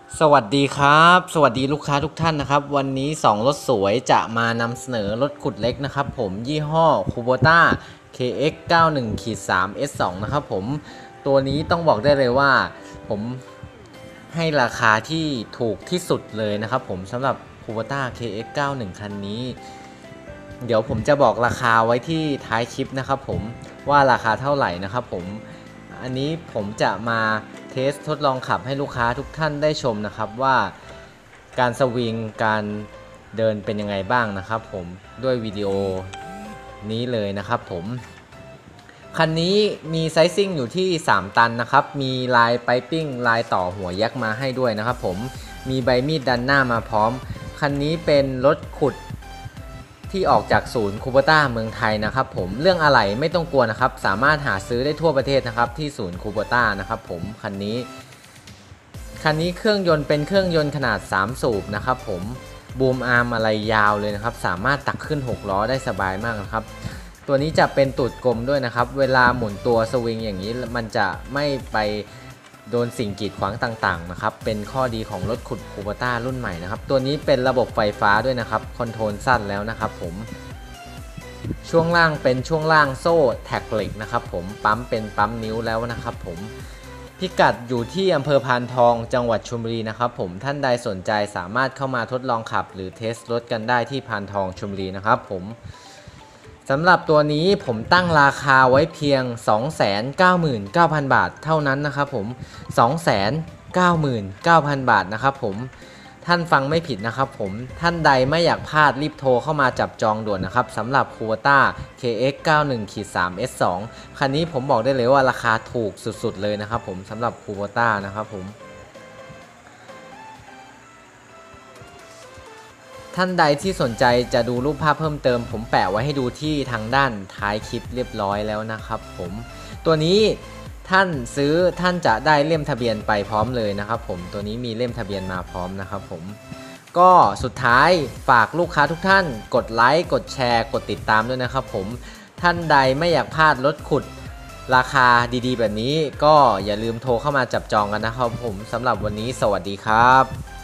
สวัสดีครับสวัสดีลูกค้าทุกท่านนะครับวันนี้2รถสวยจะมานำเสนอรถขุดเล็กนะครับผมยี่ห้อ Kubota KX91-3S2 นะครับผมตัวนี้ต้องบอกได้เลยว่าผมให้ราคาที่ถูกที่สุดเลยนะครับผมสำหรับ Kubota KX91 คันนี้เดี๋ยวผมจะบอกราคาไว้ที่ท้ายคลิปนะครับผมว่าราคาเท่าไหร่นะครับผมอันนี้ผมจะมาเทสทดลองขับให้ลูกค้าทุกท่านได้ชมนะครับว่าการสวิงการเดินเป็นยังไงบ้างนะครับผมด้วยวิดีโอนี้เลยนะครับผมคันนี้มีไซซิ่งอยู่ที่3ตันนะครับมีลายไปปิ้งลายต่อหัวยักษ์มาให้ด้วยนะครับผมมีใบมีดดันหน้ามาพร้อมคันนี้เป็นรถขุดที่ออกจากศูนย์คูโบต้าเมืองไทยนะครับผมเรื่องอะไหล่ไม่ต้องกลัวนะครับสามารถหาซื้อได้ทั่วประเทศนะครับที่ศูนย์คูโบต้านะครับผมคันนี้เครื่องยนต์เป็นเครื่องยนต์ขนาด3สูบนะครับผมบูมอาร์มอะไรยาวเลยนะครับสามารถตักขึ้น6ล้อได้สบายมากนะครับตัวนี้จะเป็นตูดกลมด้วยนะครับเวลาหมุนตัวสวิงอย่างนี้มันจะไม่ไปโดนสิ่งกีดขวางต่างๆนะครับเป็นข้อดีของรถขุดคูโบต้ารุ่นใหม่นะครับตัวนี้เป็นระบบไฟฟ้าด้วยนะครับคอนโทรลสั้นแล้วนะครับผมช่วงล่างเป็นช่วงล่างโซ่แท็กเหล็กนะครับผมปั๊มเป็นปั๊มนิ้วแล้วนะครับผมพิกัดอยู่ที่อำเภอพานทองจังหวัดชลบุรีนะครับผมท่านใดสนใจสามารถเข้ามาทดลองขับหรือเทสรถกันได้ที่พานทองชลบุรีนะครับผมสำหรับตัวนี้ผมตั้งราคาไว้เพียง 299,000 บาทเท่านั้นนะครับผม 299,000 บาทนะครับผมท่านฟังไม่ผิดนะครับผมท่านใดไม่อยากพลาดรีบโทรเข้ามาจับจองด่วนนะครับสำหรับ Kubota KX91-3S2 คันนี้ผมบอกได้เลยว่าราคาถูกสุดๆเลยนะครับผมสำหรับ Kubota นะครับผมท่านใดที่สนใจจะดูรูปภาพเพิ่มเติมผมแปะไว้ให้ดูที่ทางด้านท้ายคลิปเรียบร้อยแล้วนะครับผมตัวนี้ท่านซื้อท่านจะได้เล่มทะเบียนไปพร้อมเลยนะครับผมตัวนี้มีเล่มทะเบียนมาพร้อมนะครับผมก็สุดท้ายฝากลูกค้าทุกท่านกดไลค์กดแชร์กดติดตามด้วยนะครับผมท่านใดไม่อยากพลาดรถขุดราคาดีๆแบบนี้ก็อย่าลืมโทรเข้ามาจับจองกันนะครับผมสำหรับวันนี้สวัสดีครับ